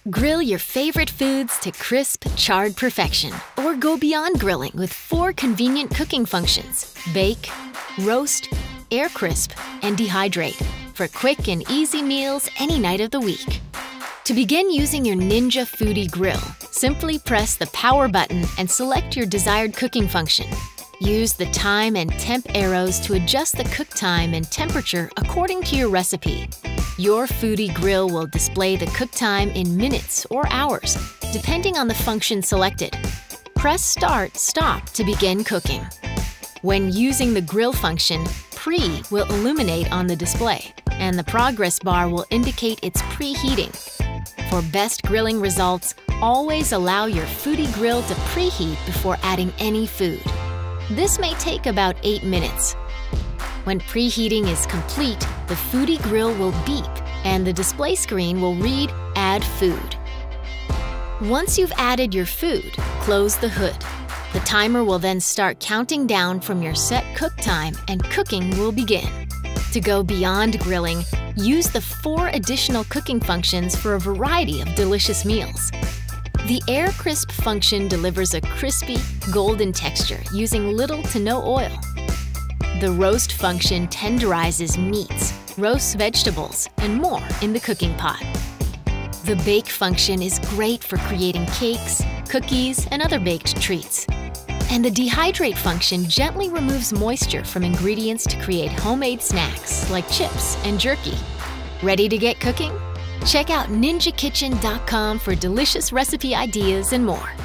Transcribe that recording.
Grill your favorite foods to crisp, charred perfection, or go beyond grilling with 4 convenient cooking functions: bake, roast, air crisp, and dehydrate for quick and easy meals any night of the week. To begin using your Ninja Foodi Grill, simply press the power button and select your desired cooking function. Use the time and temp arrows to adjust the cook time and temperature according to your recipe. Your Foodi Grill will display the cook time in minutes or hours, depending on the function selected. Press Start, Stop to begin cooking. When using the grill function, Pre will illuminate on the display, and the progress bar will indicate it's preheating. For best grilling results, always allow your Foodi Grill to preheat before adding any food. This may take about 8 minutes. When preheating is complete, the Foodi Grill will beep and the display screen will read Add Food. Once you've added your food, close the hood. The timer will then start counting down from your set cook time and cooking will begin. To go beyond grilling, use the 4 additional cooking functions for a variety of delicious meals. The Air Crisp function delivers a crispy, golden texture using little to no oil. The Roast function tenderizes meats, roasts vegetables, and more in the cooking pot. The Bake function is great for creating cakes, cookies, and other baked treats. And the Dehydrate function gently removes moisture from ingredients to create homemade snacks like chips and jerky. Ready to get cooking? Check out ninjakitchen.com for delicious recipe ideas and more.